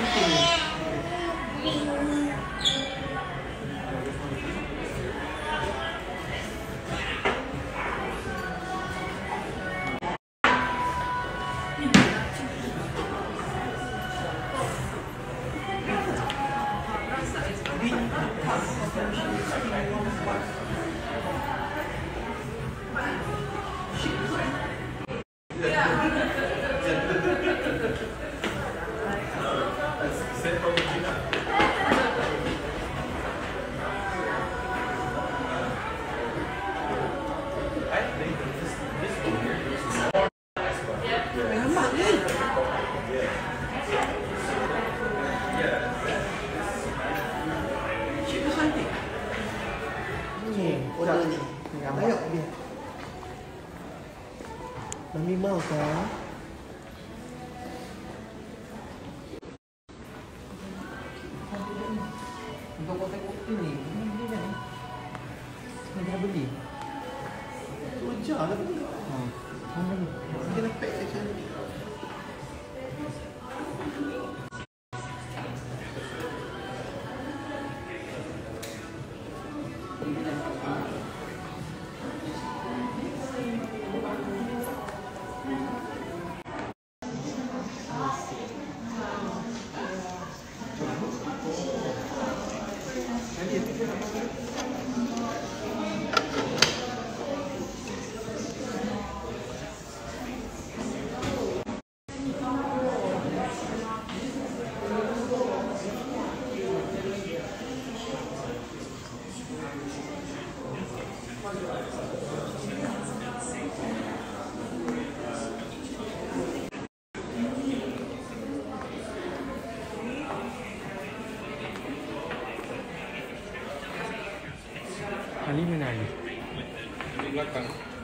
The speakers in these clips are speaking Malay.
Mami mau kan? Untuk kau tengok ini kan? Nak kena beli? Tujar lah beli. Mana ni? Kena pack macam ni. Ali mana Ali? Di belakang.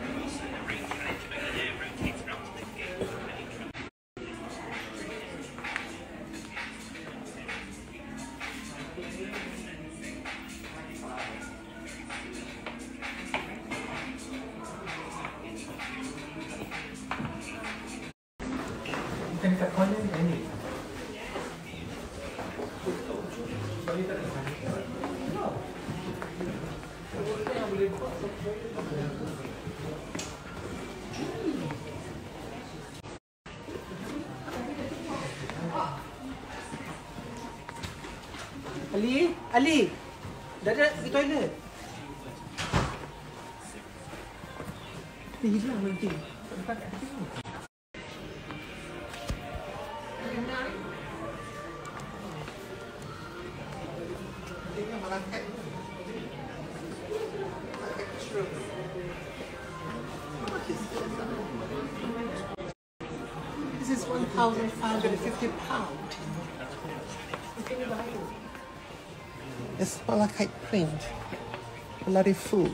Bukan dekat corner ni. Balik tak dekat. Ali, dah ada pergi toilet. Dia hilang nanti. Tak kat sini. Dia malaikat. This is £1,550. It's malachite print. Bloody fool.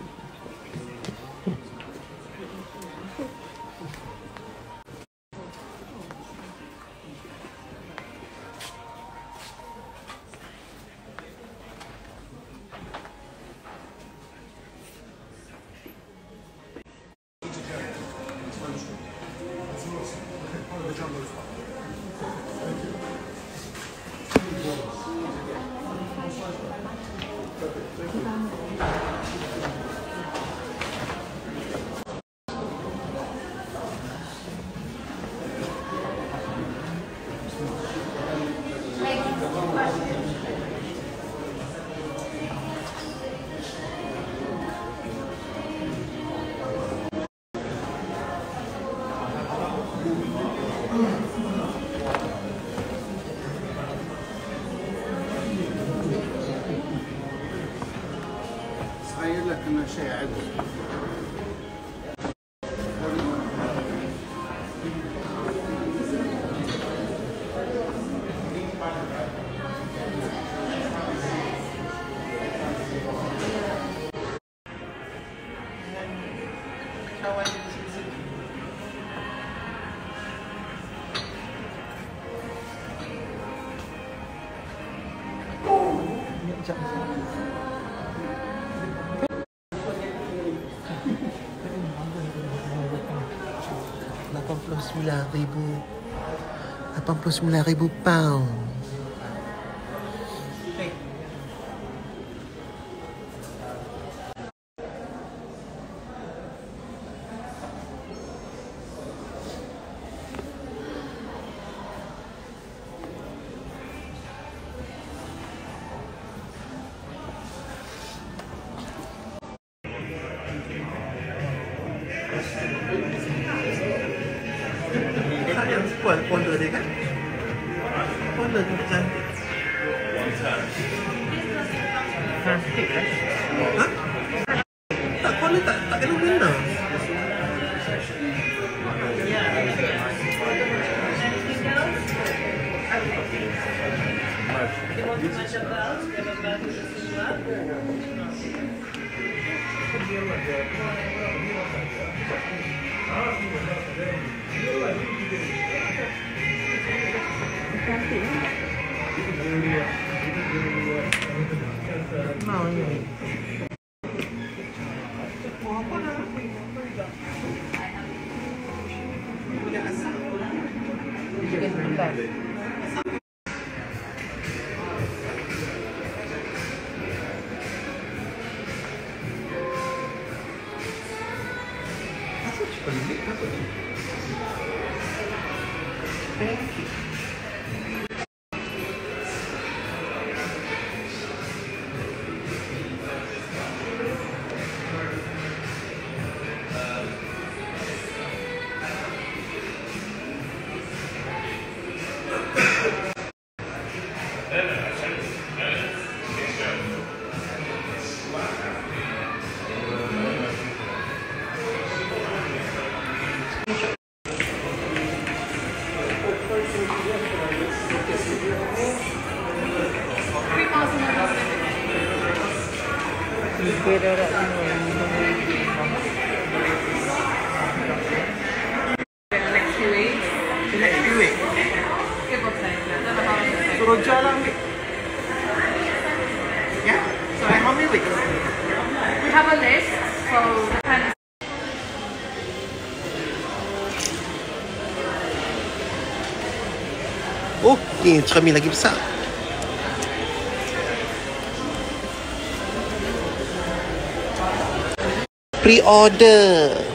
تخيل لك انه شيء عدل. $89,000 pound. Sayang spoil folder dia kan. Folder tu cantik. Cantik kan? Ha? Tak, folder tak kena guna. Mau ni. Mau apa nak? Punya asam. Chicken bukan. Asam pelik apa ni? Pancake. Suruh jalan ambil. Ya? So how many weeks? We have a list, so depends. Oh, ni cermin lagi besar. Pre-order.